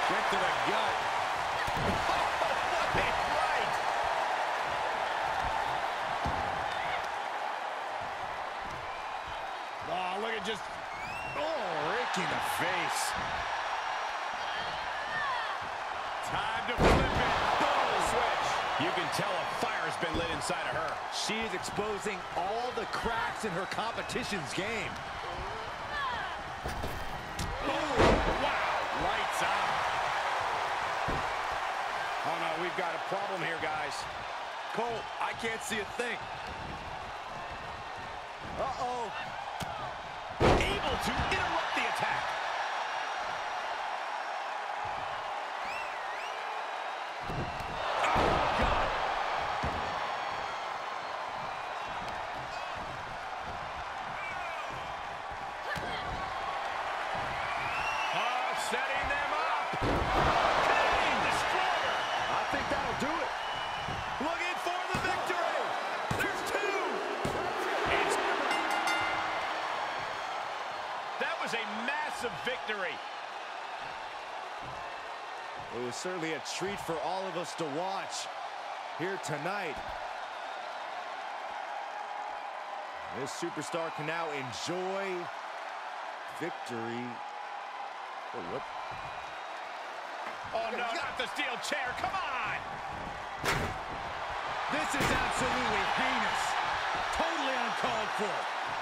Kick to the gut. What a right! Oh, look at just... Oh, Rick in the face. Time to flip it. Boom, switch. You can tell a fire's been lit inside of her. She is exposing all the cracks in her competition's game. Boom. Wow, lights out. Oh, no, we've got a problem here, guys. Cole, I can't see a thing. Uh-oh. Able to interrupt the attack. Oh, God. Oh, setting them up. Pain destroyer. I think that'll do it. Looking for the victory. There's two. That was a massive victory. It was certainly a treat for all of us to watch here tonight. This superstar can now enjoy victory. Oh, what? Oh, no, not the steel chair. Come on. This is absolutely heinous. Totally uncalled for.